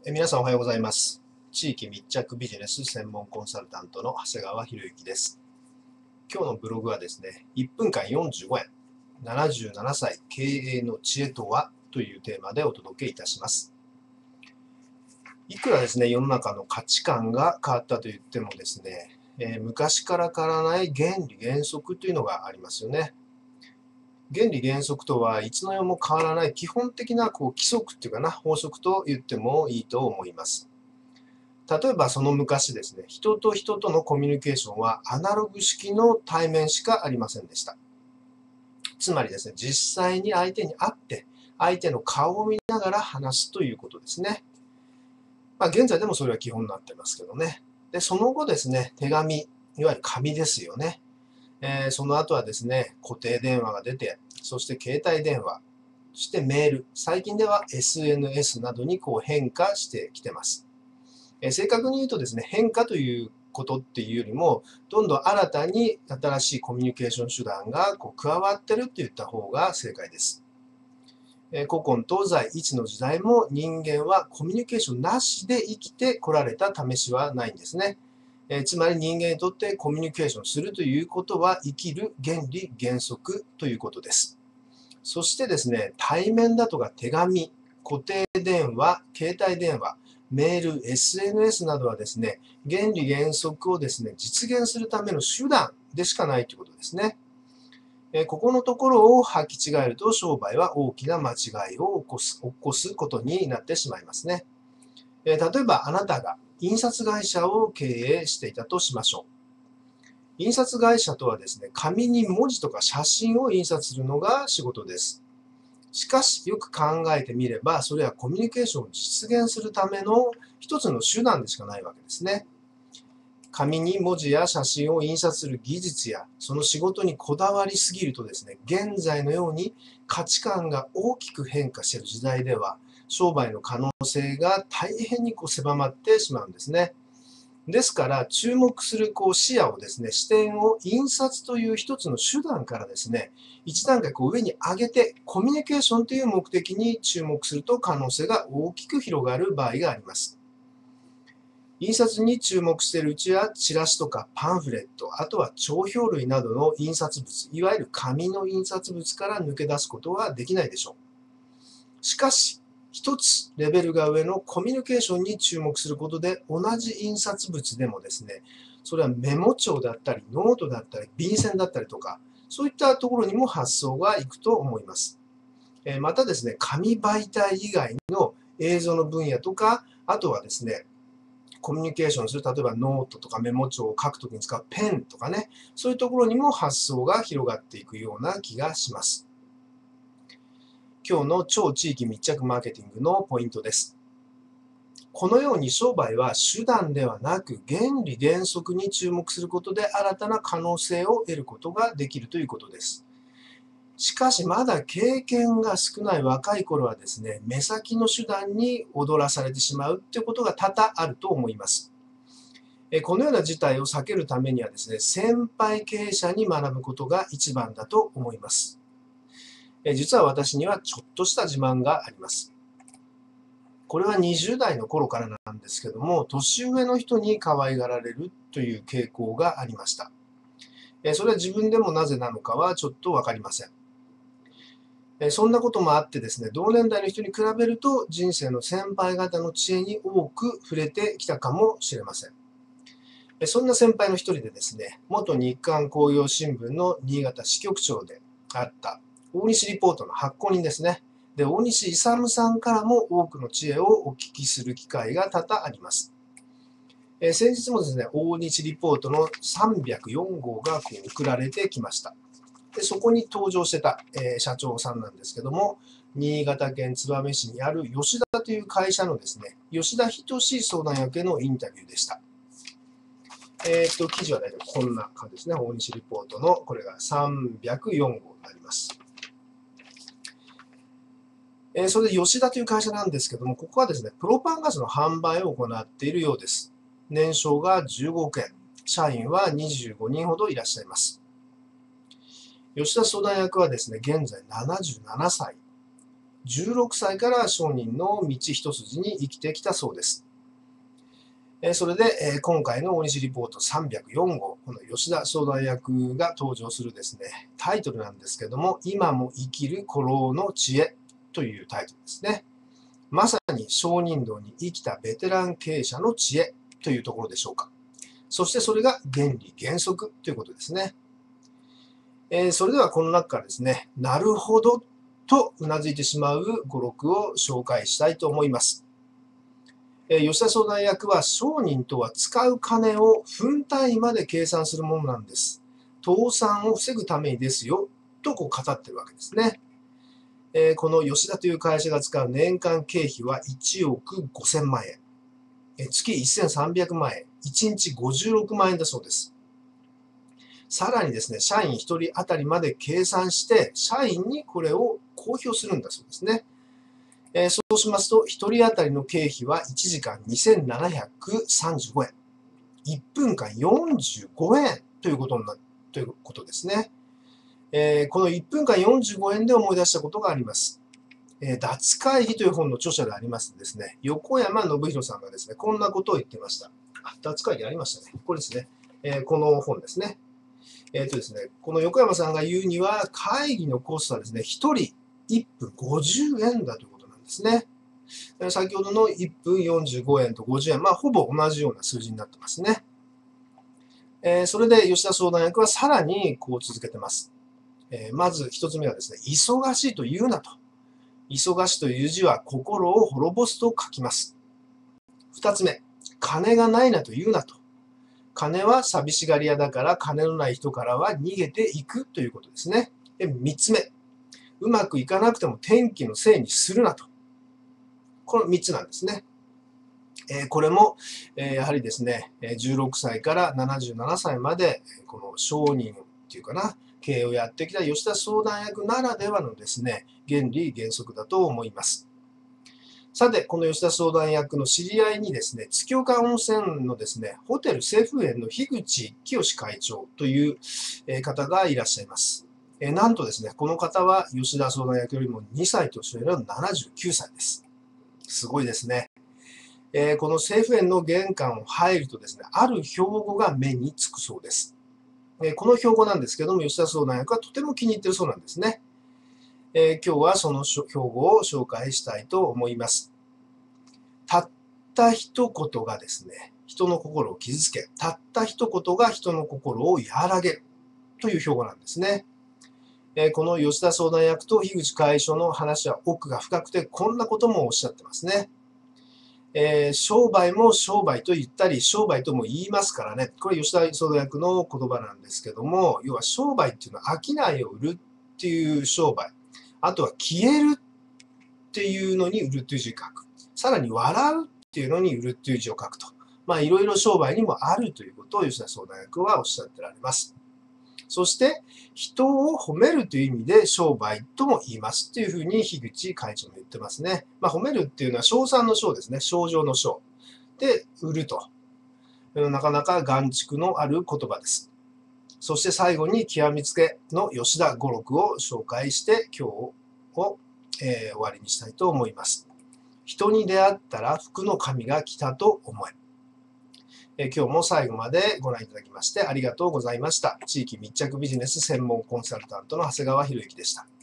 皆さんおはようございます。地域密着ビジネス専門コンサルタントの長谷川博之です。今日のブログはですね、1分間45円、77歳経営の知恵とはというテーマでお届けいたします。いくらですね、世の中の価値観が変わったと言ってもですね、昔から変わらない原理原則というのがありますよね。原理原則とはいつの世も変わらない基本的な規則っていうかな、法則と言ってもいいと思います。例えばその昔ですね、人と人とのコミュニケーションはアナログ式の対面しかありませんでした。つまりですね、実際に相手に会って、相手の顔を見ながら話すということですね。現在でもそれは基本になってますけどね。で、その後ですね、手紙、いわゆる紙ですよね。その後はですね、固定電話が出て、そして携帯電話、そしてメール、最近では SNS などに変化してきてます。正確に言うとですね、変化ということっていうよりも、どんどん新たに新しいコミュニケーション手段が加わってるって言った方が正解です。古今東西いつの時代も人間はコミュニケーションなしで生きてこられた試しはないんですね。つまり人間にとってコミュニケーションするということは生きる原理原則ということです。そしてですね、対面だとか手紙、固定電話、携帯電話、メール、SNS などはですね、原理原則をですね、実現するための手段でしかないということですね。ここのところを履き違えると商売は大きな間違いを起こすことになってしまいますね。例えばあなたが印刷会社を経営していたとしましょう。印刷会社とはですね、紙に文字とか写真を印刷するのが仕事です。しかし、よく考えてみれば、それはコミュニケーションを実現するための一つの手段でしかないわけですね。紙に文字や写真を印刷する技術や、その仕事にこだわりすぎるとですね、現在のように価値観が大きく変化している時代では、商売の可能性が大変に狭まってしまうんですね。ですから、注目する視野をですね、視点を印刷という一つの手段からですね、一段階上に上げて、コミュニケーションという目的に注目すると可能性が大きく広がる場合があります。印刷に注目しているうちは、チラシとかパンフレット、あとは帳票類などの印刷物、いわゆる紙の印刷物から抜け出すことはできないでしょう。しかし、一つレベルが上のコミュニケーションに注目することで、同じ印刷物でもですね、それはメモ帳だったり、ノートだったり、便箋だったりとか、そういったところにも発想がいくと思います。またですね、紙媒体以外の映像の分野とか、あとはですね、コミュニケーションする、例えばノートとかメモ帳を書くときに使うペンとかね、そういうところにも発想が広がっていくような気がします。今日の超地域密着マーケティングのポイントです。このように商売は手段ではなく原理原則に注目することで新たな可能性を得ることができるということです。しかしまだ経験が少ない若い頃はですね、目先の手段に踊らされてしまうということが多々あると思います。このような事態を避けるためにはですね、先輩経営者に学ぶことが一番だと思います。実は私にはちょっとした自慢があります。これは20代の頃からなんですけども、年上の人に可愛がられるという傾向がありました。それは自分でもなぜなのかはちょっとわかりません。そんなこともあってですね、同年代の人に比べると人生の先輩方の知恵に多く触れてきたかもしれません。そんな先輩の一人でですね、元日刊工業新聞の新潟支局長であった大西リポートの発行人ですね。で、大西勇さんからも多くの知恵をお聞きする機会が多々あります。先日もですね、大西リポートの304号が送られてきました。で、そこに登場してた、社長さんなんですけども、新潟県燕市にある吉田という会社のですね、吉田仁相談役へのインタビューでした。記事は大体こんな感じですね。大西リポートの、これが304号になります。それで吉田という会社なんですけども、ここはですね、プロパンガスの販売を行っているようです。年商が15億円、社員は25人ほどいらっしゃいます。吉田相談役はですね、現在77歳。 16歳から商人の道一筋に生きてきたそうです。それで、今回の大西リポート304号、この吉田相談役が登場するですね、タイトルなんですけども、今も生きる古老の知恵というタイトルですね。まさに商人道に生きたベテラン経営者の知恵というところでしょうか。そしてそれが原理原則ということですね。それではこの中からですね、なるほどとうなずいてしまう語録を紹介したいと思います。吉田相談役は商人とは使う金を分単位まで計算するものなんです。倒産を防ぐためにですよとこう語ってるわけですね。この吉田という会社が使う年間経費は1億5000万円。月1300万円。1日56万円だそうです。さらにですね、社員1人当たりまで計算して、社員にこれを公表するんだそうですね。そうしますと、1人当たりの経費は1時間2735円。1分間45円ということですね。この1分間45円で思い出したことがあります。脱会議という本の著者でありますですね、横山信弘さんがですね、こんなことを言っていました。脱会議ありましたね。これですね。この本ですね。ですね、この横山さんが言うには、会議のコストはですね、1人1分50円だということなんですね。先ほどの1分45円と50円、ほぼ同じような数字になってますね。それで吉田相談役はさらにこう続けてます。まず1つ目はですね、忙しいと言うなと。忙しという字は心を滅ぼすと書きます。2つ目、金がないなと言うなと。金は寂しがり屋だから金のない人からは逃げていくということですね。で、3つ目、うまくいかなくても天気のせいにするなと。この3つなんですね。これも、やはりですね、16歳から77歳まで、この商人っていうかな、経営をやってきた吉田相談役ならではのですね、原理原則だと思います。さて、この吉田相談役の知り合いにですね、月岡温泉のですね、ホテル清風園の樋口清会長という方がいらっしゃいます。なんとですね、この方は吉田相談役よりも2歳年上の79歳です。すごいですね。この清風園の玄関を入るとですね、ある標語が目につくそうです。この標語なんですけども、吉田相談役はとても気に入っているそうなんですね。今日はその標語を紹介したいと思います。たった一言がですね、人の心を傷つけ、たった一言が人の心を和らげるという標語なんですね。この吉田相談役と樋口会長の話は奥が深くて、こんなこともおっしゃってますね。商売も商売と言ったり、商売とも言いますからね。これ吉田相談役の言葉なんですけども、要は商売っていうのは商いを売るっていう商売。あとは消えるっていうのに売るという字を書く。さらに笑うっていうのに売るっていう字を書くと。いろいろ商売にもあるということを吉田相談役はおっしゃってられます。そして、人を褒めるという意味で商売とも言いますというふうに樋口会長も言ってますね。褒めるっていうのは称賛の称ですね。賞状の賞。で、売ると。なかなか眼蓄のある言葉です。そして最後に極みつけの吉田語録を紹介して今日を、終わりにしたいと思います。人に出会ったら福の神が来たと思え。今日も最後までご覧いただきましてありがとうございました。地域密着ビジネス専門コンサルタントの長谷川博之でした。